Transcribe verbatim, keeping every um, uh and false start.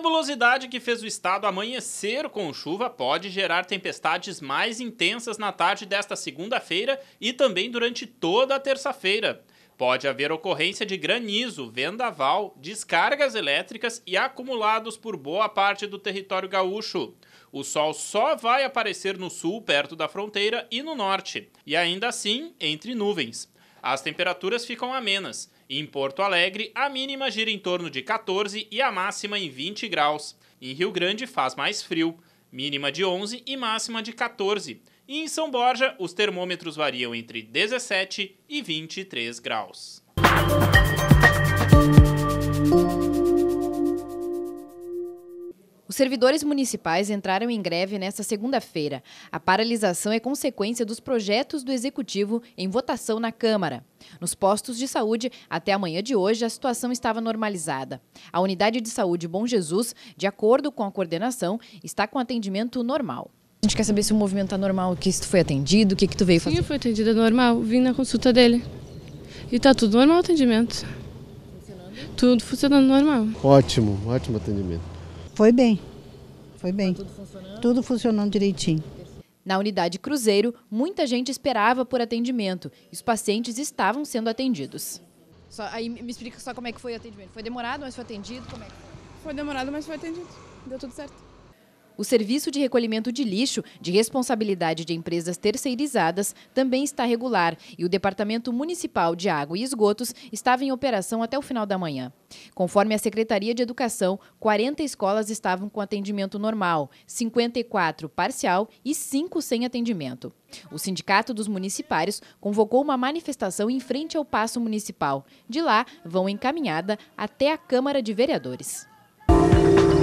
nebulosidade que fez o estado amanhecer com chuva pode gerar tempestades mais intensas na tarde desta segunda-feira e também durante toda a terça-feira. Pode haver ocorrência de granizo, vendaval, descargas elétricas e acumulados por boa parte do território gaúcho. O sol só vai aparecer no sul, perto da fronteira, e no norte, e ainda assim entre nuvens. As temperaturas ficam amenas. Em Porto Alegre, a mínima gira em torno de quatorze e a máxima em vinte graus. Em Rio Grande faz mais frio, mínima de onze e máxima de quatorze. E em São Borja, os termômetros variam entre dezessete e vinte e três graus. Os servidores municipais entraram em greve nesta segunda-feira. A paralisação é consequência dos projetos do Executivo em votação na Câmara. Nos postos de saúde, até amanhã de hoje, a situação estava normalizada. A unidade de saúde Bom Jesus, de acordo com a coordenação, está com atendimento normal. A gente quer saber se o movimento está normal, que se tu foi atendido, o que, que tu veio fazer? Sim, eu fui atendida normal, vim na consulta dele. E tá tudo normal o atendimento. Funcionando? Tudo funcionando normal. Ótimo, ótimo atendimento. Foi bem, foi bem. Tá tudo funcionando? Tudo funcionando direitinho. Na unidade Cruzeiro, muita gente esperava por atendimento e os pacientes estavam sendo atendidos. Só, aí me explica só como é que foi o atendimento. Foi demorado, mas foi atendido? Como é que foi? Foi demorado, mas foi atendido. Deu tudo certo. O serviço de recolhimento de lixo, de responsabilidade de empresas terceirizadas, também está regular e o Departamento Municipal de Água e Esgotos estava em operação até o final da manhã. Conforme a Secretaria de Educação, quarenta escolas estavam com atendimento normal, cinquenta e quatro parcial e cinco sem atendimento. O Sindicato dos Municipários convocou uma manifestação em frente ao Paço Municipal. De lá, vão encaminhada até a Câmara de Vereadores.